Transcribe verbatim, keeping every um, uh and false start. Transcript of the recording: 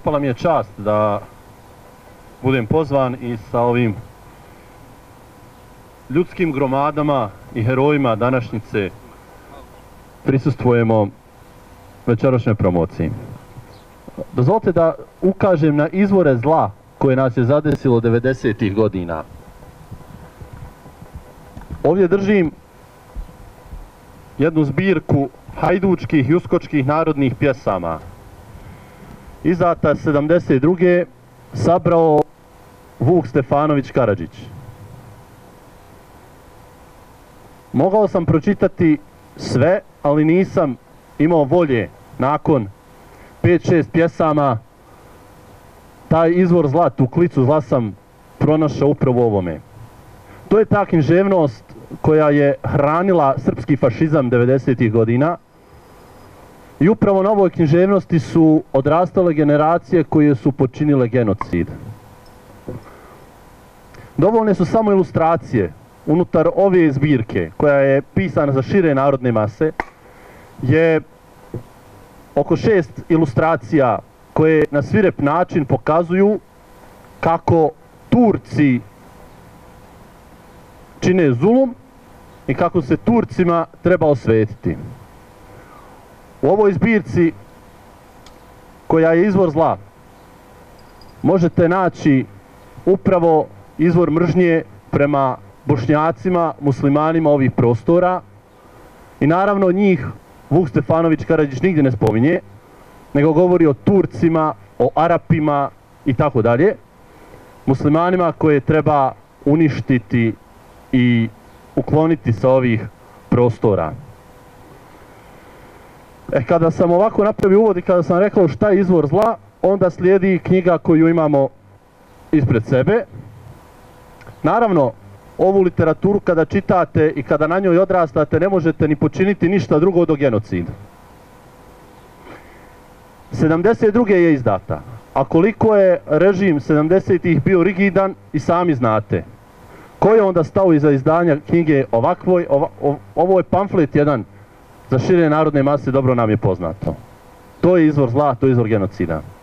pripala mi je čast da budem pozvan i sa ovim ljudskim gromadama i herojima današnjice prisustvujemo večerašnjoj promociji. Dozvolite da ukažem na izvore zla koje nas je zadesilo devedesetih godina. Ovdje držim jednu zbirku hajdučkih i uskočkih narodnih pjesama. Izdata sedamdeset druge sabrao Vuk Stefanović Karadžić. Mogao sam pročitati sve, ali nisam imao volje nakon pet šest pjesama. Taj izvor zla, tu klicu zla sam pronašao upravo u ovome. To je ta književnost koja je hranila srpski fašizam devedesetih godina. I upravo na ovoj književnosti su odrastale generacije koje su počinile genocid. Dovoljne su samo ilustracije. Unutar ove zbirke, koja je pisana za šire narodne mase, je oko šest ilustracija koje na svirep način pokazuju kako Turci čine zulum i kako se Turcima treba osvetiti. U ovoj zbirci, koja je izvor zla, možete naći upravo izvor mržnje prema Bošnjacima, muslimanima ovih prostora i naravno njih Vuk Stefanović Karadžić nigdje ne spominje, nego govori o Turcima, o Arapima i tako dalje, muslimanima koje treba uništiti i ukloniti sa ovih prostora. E, kada sam ovako napravio uvod i kada sam rekao šta je izvor zla, onda slijedi knjiga koju imamo ispred sebe. Naravno, ovu literaturu kada čitate i kada na njoj odrastate ne možete ni počiniti ništa drugo do genocida. sedamdeset druge je izdata, a koliko je režim sedamdesetih bio rigidan i sami znate. Ko je onda stao iza izdanja knjige ovakvoj? Ovo, ovo je pamflet jedan za šire narodne mase, dobro nam je poznato. To je izvor zla, to je izvor genocida.